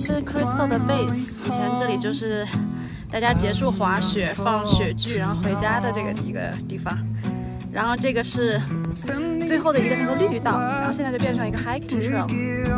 是 Crystal 的 Base， 以前这里就是大家结束滑雪、放雪具，然后回家的一个地方。然后这个是最后的一个那个绿道，然后现在就变成一个 hiking trail。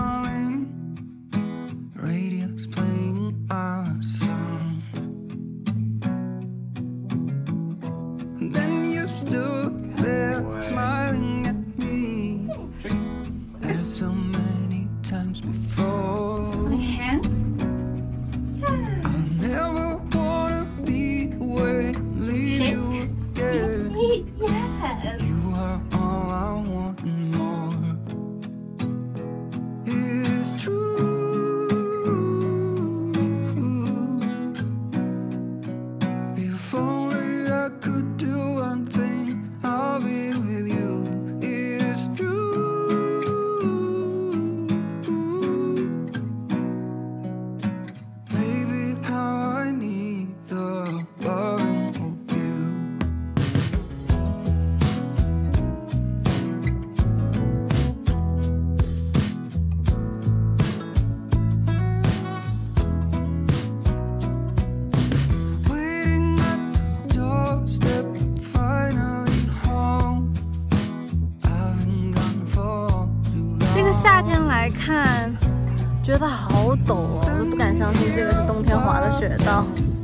夏天来看，觉得好陡哦，我都不敢相信这个是冬天滑的雪道。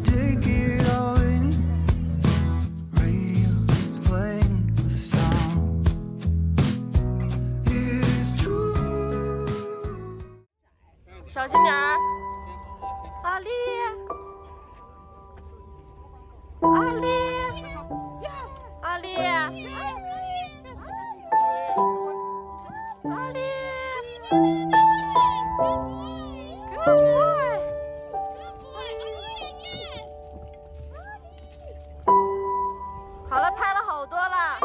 小心点儿，阿丽，阿丽，阿丽，阿丽。好了，拍了好多了。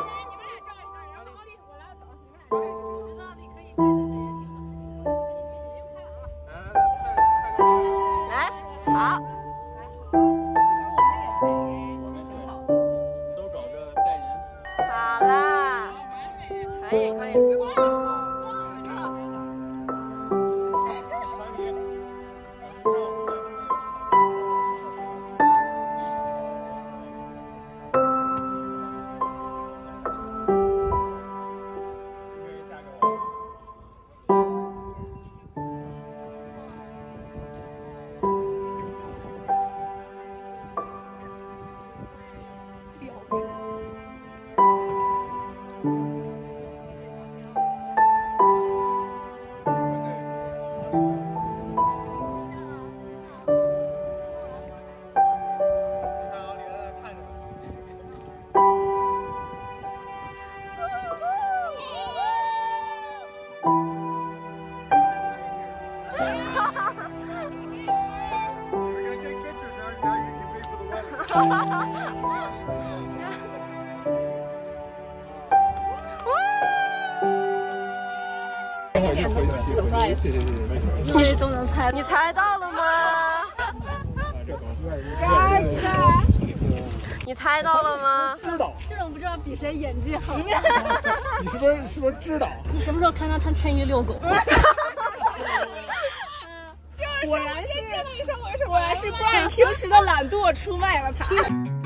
来，好。 都搞个带人。 好啦，可以可以。你都能猜，你猜到了吗？你猜到了吗？ 知道。 这种不知道比谁演技好。 你是不是知道？ 你什么时候看他穿衬衣遛狗？ 果然是见到女生，果然是不按平时的懒惰出卖了他。